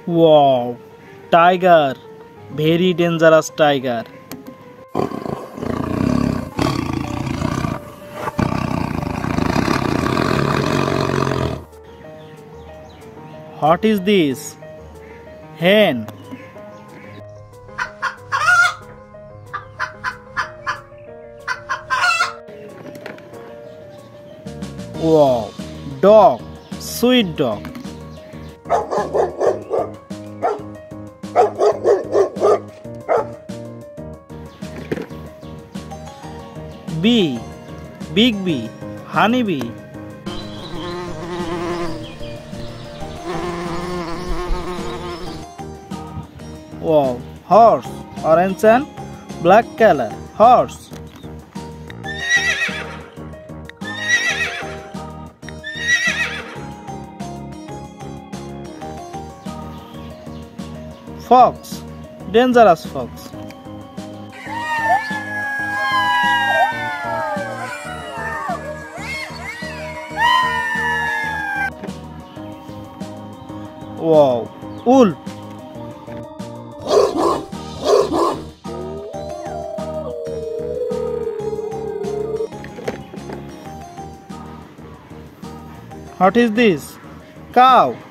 Wow, tiger, very dangerous tiger. What is this? Hen. Wow, dog, sweet dog. Bee, big bee, honey bee. Wow, horse, orange and black color, horse. Fox, dangerous fox. Wow, wolf. What is this? Cow.